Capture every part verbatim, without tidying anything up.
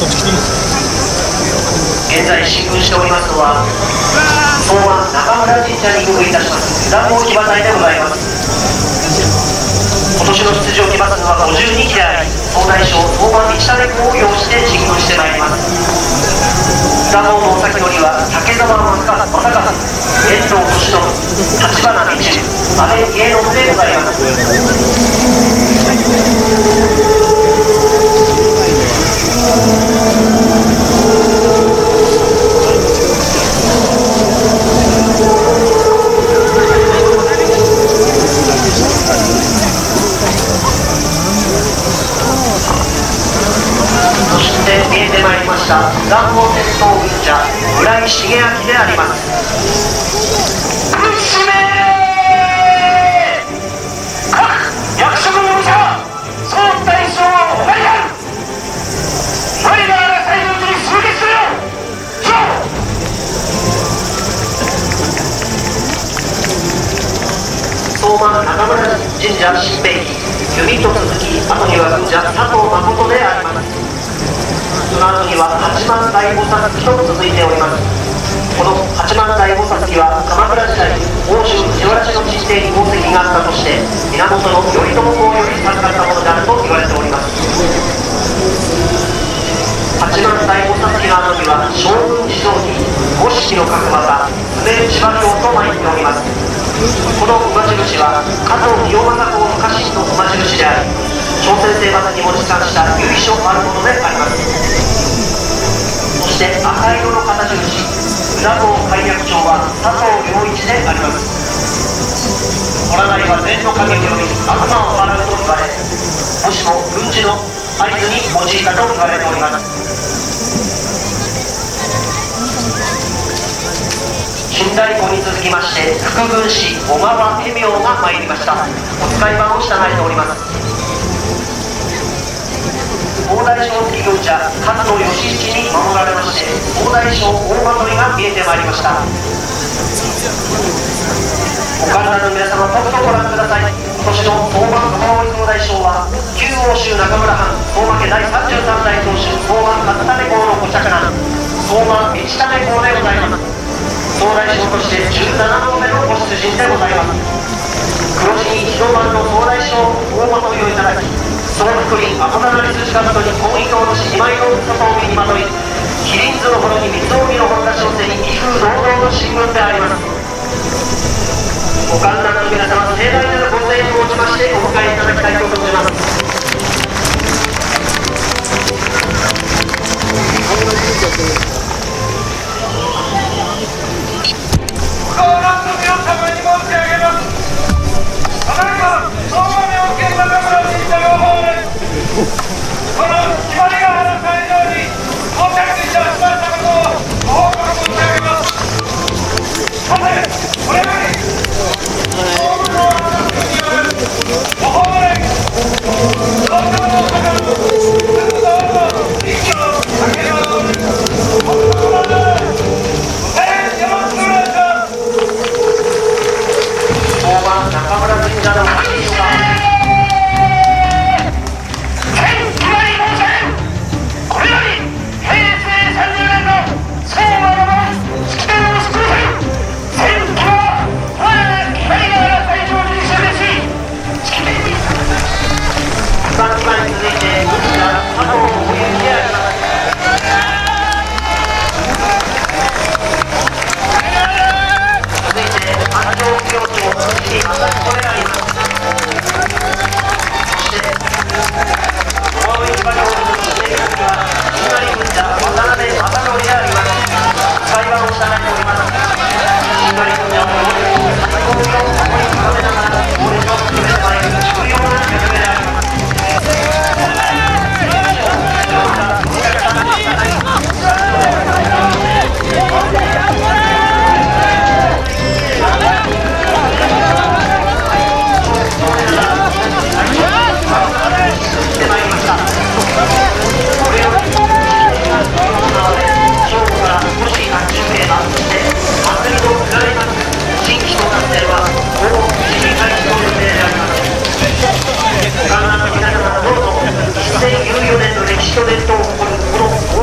現在進軍しておりますのは相馬中村神社に入いたします座高騎馬隊でございます。今年の出場騎馬数はごじゅうにきであり、総大将相馬道種公を擁して進軍してまいります。座高のお先乗りは竹澤正和、遠藤利信、立花道中、阿部家のでございます。そして見えてまいりました談合鉄道軍者村井重明であります。相馬中村神社新兵器弓と続き、後には軍者佐藤誠であります。その後には八幡大菩薩記と続いております。この八幡大菩薩記は鎌倉時代奥州藤原氏の地底に功績があったとして源頼朝公より授かったものであると言われております。八幡大菩薩記の後には将軍地蔵記五色の角馬梅内馬標と参っております。この馬印は加藤清正公の家臣の馬印であり、朝鮮征伐にも持参した由緒あるものであります。そして赤色の旗印宇田道開略長は佐藤良一であります。虎なりは禅の影により悪魔を払うと言われ、もしも軍事の合図に用いたと言われております。新大湖に続きまして副軍師小川恵明が参りました。お使い番を従えております。大大将付軍者勝野義一に守られまして大大将大馬取が見えてまいりました。お体の皆様、とくとご覧ください。今年の相馬熊追総大将は旧欧州中村藩相馬家第さんじゅうさん代当主相馬勝種公のご嫡男相馬道種公でございます。総大将としてじゅうななどめのご出陣でございます。黒地に一度番の総大将大馬取をいただき、その福に赤なり筋かぶとに紺糸をし二枚の草と帯にまとい、麒麟図のほどに三つ帯の本出しを背に威風堂々の進軍であります。ご観覧の皆様、盛大なるご声援をもちましてお迎えいただきたいと存じます。 この決まりが原会場に到着いたしましたことをご報告申し上げます。さて、これより総務の国によるご法令東京の方の活動の意義をかけます。お心でえー、よろしくお願いします。 相馬中村神社の神社がせんじゅうよねんの歴史と伝統を誇るこの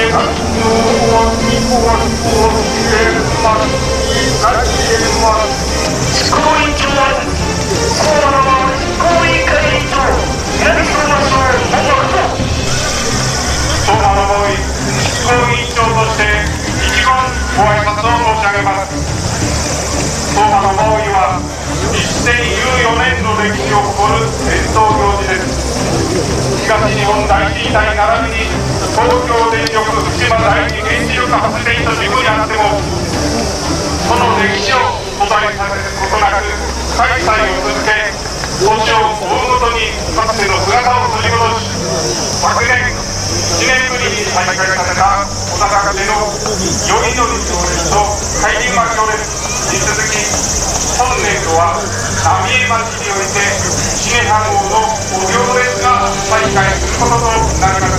東日本大震災並びに東京電力福島第一原子力発電所事故にあっても、その歴史を途絶えさせることなく開催を続け、年を追うごとにかつての姿を取り戻し、昨年いちねんぶりに再開された小高でのよりどり行列と海林巻行列に続き、本年度は浪江町において重羽号のお行列が再開することとなりました。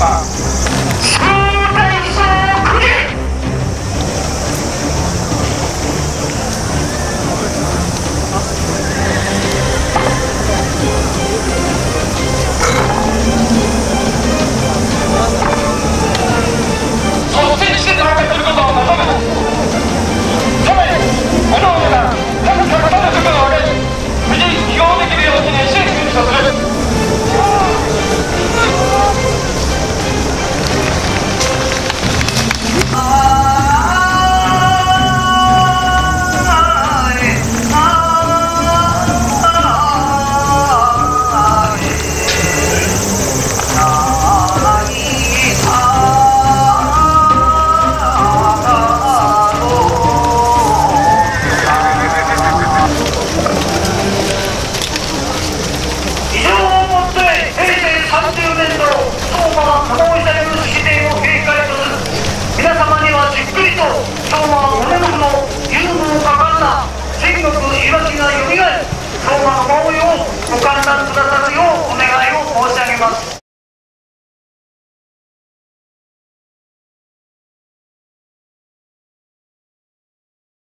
ご観覧くださるようお願いを申し上げます。